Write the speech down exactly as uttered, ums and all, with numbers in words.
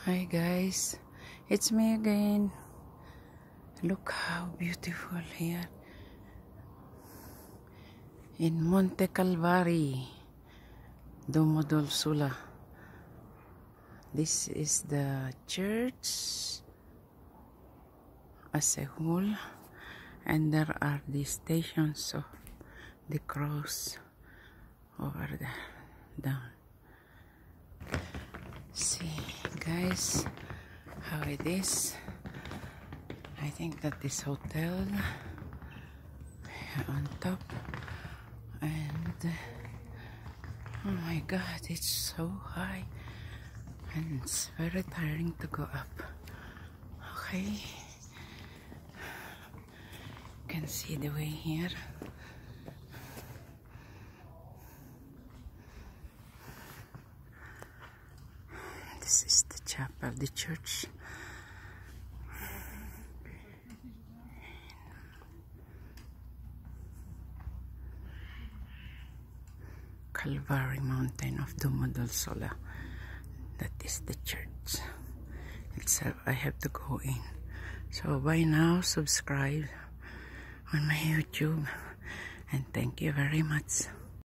Hi guys, it's me again. Look how beautiful here in Monte Calvario, Domodolsula. This is the church as a whole, and there are the stations of the cross over there down. See guys how it is. I think that this hotel on top, and oh my god, it's so high and it's very tiring to go up. Okay, you can see the way here. This is the chapel, the church. Calvario mountain of Domodolsula. That is the church itself. I have to go in. So by now, subscribe on my YouTube, and thank you very much.